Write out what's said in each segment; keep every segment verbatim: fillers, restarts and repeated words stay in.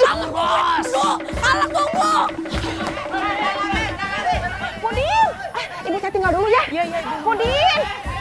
Kalah, bos. Aduh, kalah tunggu. Pudin, eh, ibu saya tinggal dulu ya. Iya, iya. Pudin.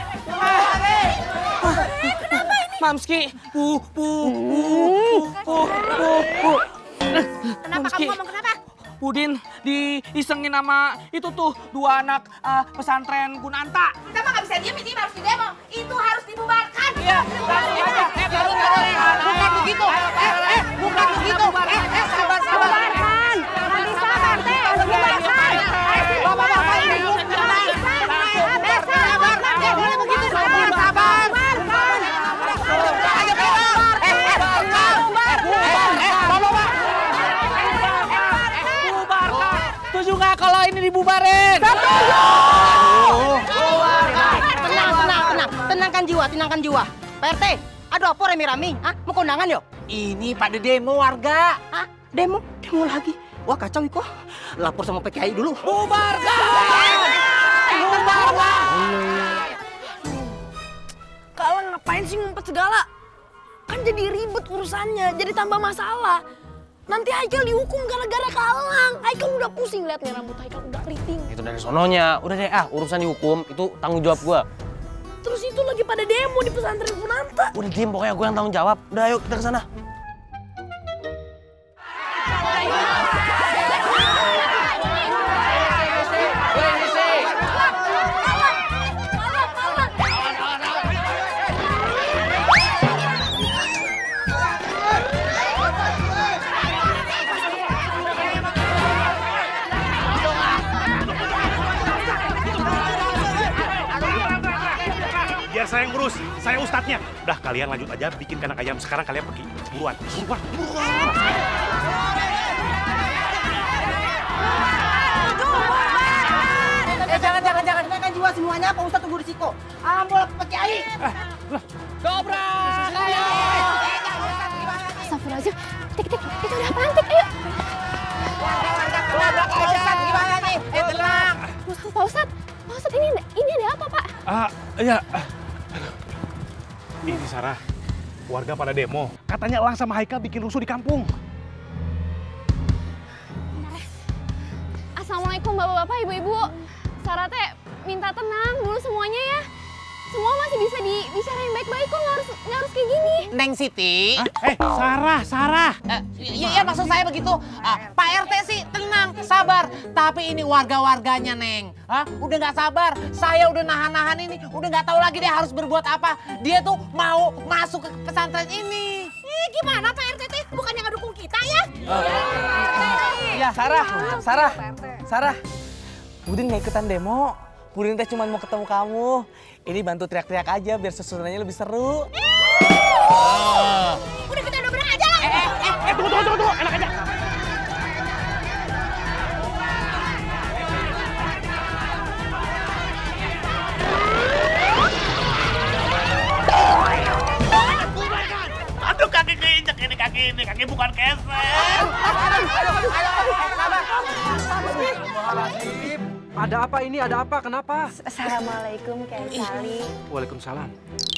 Kenapa ini? Mamski, pu, pu, pu, pu, pu, pu. Kenapa kamu ngomong kenapa? Pudin diisengin sama itu tuh dua anak uh, pesantren Kunanta. Kita mah nggak bisa diem, ini harus didemo. Itu harus dibubarkan. Iya, langsung aja. Eh, baru bukan begitu. Eh, eh, bukan begitu. Eh, eh, sabar, sabar. Bubarkan. Nggak bisa, Pak R T. Bubarkan. Bapak, bapak, ini belum kenal. Sabar, eh, boleh begitu. Sabar, sabar. Bubarkan. Ayo, keluar. Eh, eh, bubar. Eh, bubar. Eh, bapak, bapak. Bubarkan. Setuju nggak kalau ini dibubarin? Setuju. Tenang, tenang, tenang. Tenangkan jiwa, tenangkan jiwa. P R T, aduh apa rame-rame? Hah? Mau kondangan yuk? Ini pada demo warga. Hah? Demo? Demo lagi? Wah kacau Iko. Lapor sama P K I dulu. Bubarkan! Bubarkan! Kalian ngapain sih ngumpet segala? Kan jadi ribet urusannya, jadi tambah masalah. Nanti Haikal dihukum gara-gara kalang. Haikal udah pusing liat nih rambut Haikal udah keriting. Itu dari sononya. Udah deh, ah urusan dihukum itu tanggung jawab gua. Terus itu lagi pada demo di pesantren Kunanta. Udah diem pokoknya gua yang tanggung jawab. Udah ayo kita ke sana. Biar saya yang ngurus, saya ustadznya. Udah kalian lanjut aja bikin kandang ayam. Sekarang kalian pergi. Buruan, buruan, buruan. Eh jangan, jangan, jangan. Tenangkan jiwa semuanya, Pak Ustadz tunggu di Siko. Ambol P K I. Dobrak! Ayo! Astagfirullahaladzim. Tik, tik, itu udah apaan, Tik? Ayo. Dobrak aja! Gimana nih? Eh, tenang! Ustaz, Pak Ustadz, Pak Ustadz ini, ini ada apa, Pak? Ah, iya. Ini Sarah, warga pada demo. Katanya Elang sama Haikal bikin rusuh di kampung. Assalamualaikum bapak-bapak, ibu-ibu. Sarah teh minta tenang dulu semuanya ya. Semua masih bisa dibicarain baik-baik kok, nggak harus nggak harus kayak gini. Neng Siti. Eh, Sarah, Sarah. Eh, iya, iya maksud saya begitu. Ah, Pak R T sih tenang, sabar. Tapi ini warga-warganya, Neng. Hah? Udah nggak sabar. Saya udah nahan-nahan ini. Udah nggak tahu lagi dia harus berbuat apa. Dia tuh mau masuk ke pesantren ini. Eh, gimana Pak R T teh? Bukannya ngedukung kita ya? Iya, Sarah. Sarah. Sarah. Budin nggak ikutan demo. Budin teh cuma mau ketemu kamu. Ini bantu teriak-teriak aja biar susunannya lebih seru. Udah kita dobrak aja lah. Eh, eh, eh, Eh, tunggu, tunggu, tunggu, tunggu. Enak aja. Aduh, kaki keinjek ini kaki ini. Kaki bukan keset. Ada apa ini? Ada apa? Kenapa? Assalamualaikum Kang Sali. Waalaikumsalam.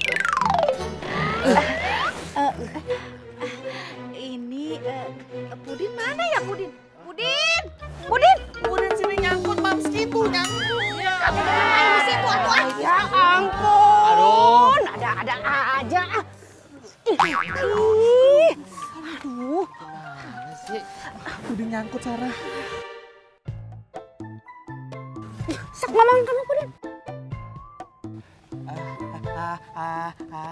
Ini uh, Pudin mana ya Pudin? Pudin, Pudin. Budin sini nyangkut, Mamski tuh nyangkut. Kamu main di situ atuh ah. Ya ampun. Aduh. Ada-ada aja. Ih. Aduh. Budin nyangkut, Sarah. Sak ngomong kamu Pudin. Ah, ah, ah.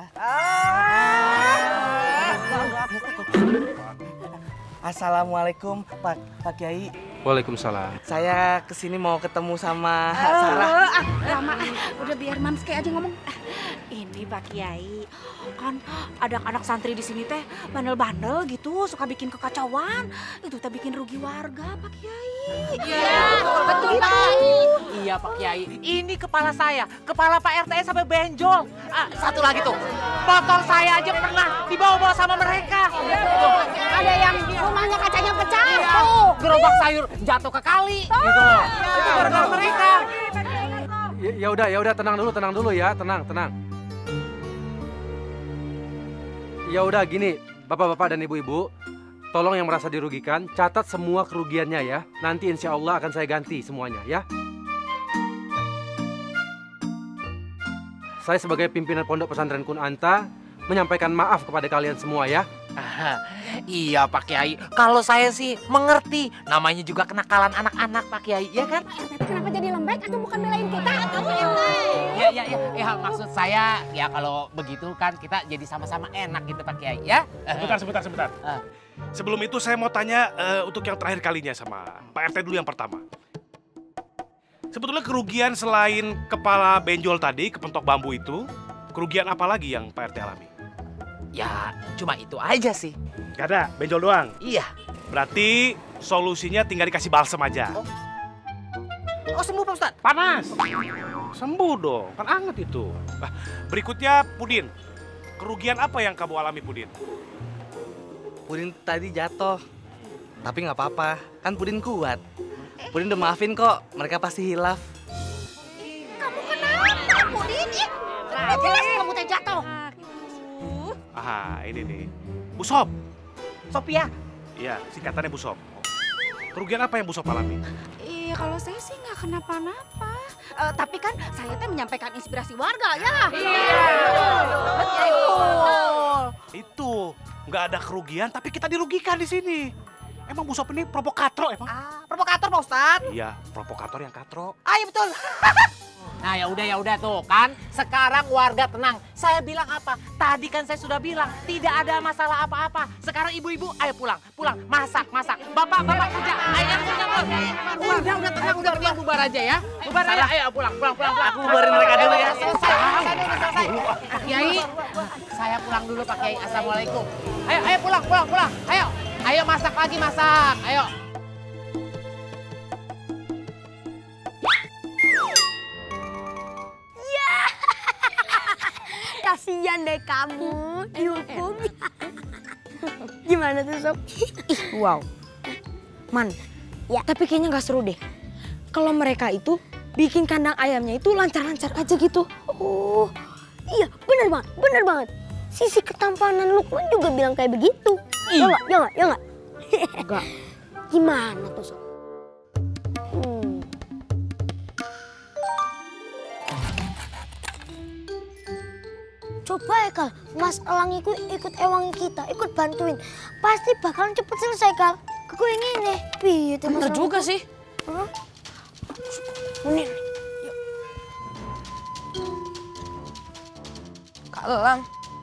Assalamualaikum Pak Pak Kiai. Waalaikumsalam. Saya kesini mau ketemu sama Sarah. Ah, lama. Udah biar Mams kayak aja ngomong. Ini Pak Kiai, kan anak-anak santri di sini teh bandel-bandel gitu, suka bikin kekacauan. Itu teh bikin rugi warga Pak Kiai. Iya, betul Pak. Iya Pak Kiai. Ini kepala saya, kepala Pak R T sampai benjol. Ah, satu lagi tuh, motor saya aja pernah dibawa-bawa sama mereka. Ada yang rumahnya kacanya pecah. Iya, Tuh. gerobak sayur jatuh ke kali. Gitu loh. Itu gara-gara mereka. Ya, ya udah, ya udah tenang dulu, tenang dulu ya, tenang, tenang. Ya udah gini, bapak-bapak dan ibu-ibu, tolong yang merasa dirugikan, catat semua kerugiannya ya. Nanti insya Allah akan saya ganti semuanya ya. Saya sebagai pimpinan Pondok Pesantren Kunanta menyampaikan maaf kepada kalian semua ya. Ah, iya Pak Kiai, kalau saya sih mengerti. Namanya juga kenakalan anak-anak Pak Kiai, ya kan? Tapi kenapa jadi lembek atau bukan belain kita? Ya, ya, ya, ya, maksud saya ya kalau begitu kan kita jadi sama-sama enak gitu Pak Kiai, ya? Sebentar, sebentar, sebentar. Ah. Sebelum itu saya mau tanya eh, untuk yang terakhir kalinya sama Pak R T dulu yang pertama. Sebetulnya kerugian selain kepala benjol tadi, kepentok bambu itu, kerugian apa lagi yang Pak R T alami? Ya, cuma itu aja sih. Gak ada, benjol doang. Iya. Berarti solusinya tinggal dikasih balsem aja. Oh, oh sembuh Pak Ustadz? Panas. Sembuh dong, kan anget itu. Nah, berikutnya Pudin. Kerugian apa yang kamu alami Pudin? Pudin tadi jatuh, tapi nggak apa-apa, kan Pudin kuat. Pudin udah maafin kok, mereka pasti hilaf. Kamu kenapa, Pudin? Kenapa jelas kamu teh jatuh? Aha, ini nih. Bu Sob. Sophia. Iya, singkatannya Bu Sob. Kerugian apa yang Bu Sob alami? Iya, kalau saya sih nggak kenapa-napa. Eh, tapi kan saya teh menyampaikan inspirasi warga ya. Iya. Betul. Itu, nggak ada kerugian tapi kita dirugikan di sini. Emang Bu Sob ini provokator emang? Ah, provokator Pak Ustadz. Iya, provokator yang katro. Ah, iya betul. Nah ya udah ya udah tuh kan. Sekarang warga tenang. Saya bilang apa? Tadi kan saya sudah bilang tidak ada masalah apa-apa. Sekarang ibu-ibu ayo pulang, pulang masak masak. Bapak bapak kerja. Ayo kerja bos. Udah udah tenang udah pulang bubar aja ya. Bubar aja. Ayo pulang pulang pulang pulang. Aku bubarin mereka dulu ya. Selesai. Selesai udah selesai. Pak Kiai, saya pulang dulu Pak Kiai. Assalamualaikum. Ayo ayo pulang pulang pulang. Ayo ayo masak lagi masak. Ayo. Kasian deh kamu dihukum. Gimana tuh Sob? Wow, Man, ya. Tapi kayaknya nggak seru deh. Kalau mereka itu bikin kandang ayamnya itu lancar-lancar aja gitu. Oh, iya bener banget, bener banget. Sisi ketampanan Lukman juga bilang kayak begitu. Ya nggak, ya nggak, ya nggak. Enggak. Gimana tuh Sob? Hmm. Coba ya Kal, Mas Elang itu ikut ewang kita, ikut bantuin. Pasti bakalan cepet selesai Kal. Kau yang ini, piye tuh Mas Bener Elang juga itu? sih. Hah? Ini, Kak Elang.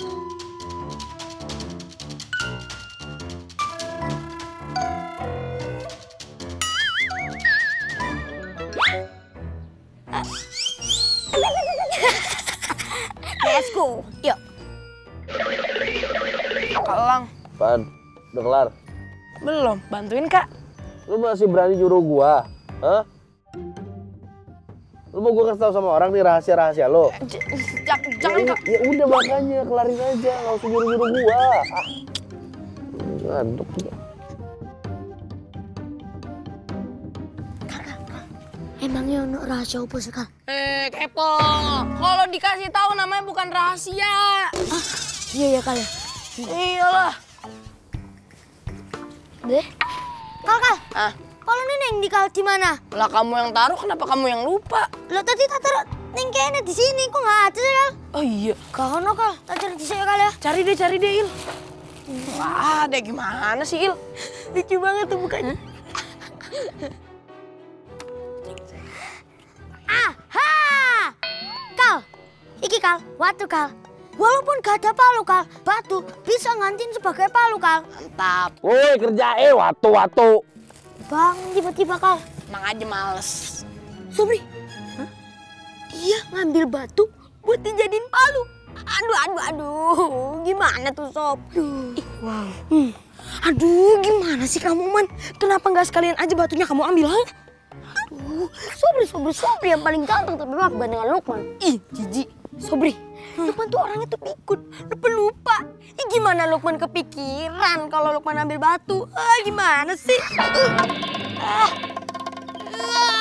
let's go. Yuk. Kak Elang. Pan, udah kelar? Belum, bantuin Kak. Lu masih berani nyuruh gua? Hah? Lu mau gua kasih tau sama orang nih rahasia-rahasia lo? Jangan ya, Kak. Ya udah makanya, kelarin aja, nggak usah nyuruh-nyuruh gua. Ah. Ngaduk juga. Emangnya ono rahasia apa sih Kal? Eh, kepo. Kalau dikasih tahu namanya bukan rahasia. Ah, iya ya Kal ya? Iyalah. Deh. Kal, Kal. Ah, Kalau neneng di Kal di mana? lah kamu yang taruh, kenapa kamu yang lupa? Lah tadi tak taruh neng kayaknya di sini, kok nggak ada sih Kal? Oh iya. Kau ono Kal, tak cari di saya Kal ya? Cari deh, cari deh, Il. Wah, ada gimana sih, Il? Lucu banget tuh mukanya. Aha! Kal, iki Kal, watu Kal. Walaupun gak ada palu Kal, batu bisa ngantin sebagai palu Kal. Mantap. Woi kerja eh watu-watu. Bang, tiba-tiba Kal. Emang aja males. Sobri, huh? Dia ngambil batu buat dijadiin palu. Aduh, aduh, aduh. Gimana tuh Sob? Aduh. Wow. Hmm. Aduh, gimana sih kamu, Man? Kenapa nggak sekalian aja batunya kamu ambil, ha? Aduh, Sobri, Sobri, Sobri yang paling ganteng tapi maaf dengan Lukman. Ih, jijik. Sobri, Lukman tuh orangnya tuh pikun, lupa-lupa. Ih, gimana Lukman kepikiran kalau Lukman ambil batu? Ah, gimana sih? Uh. Ah. Ah.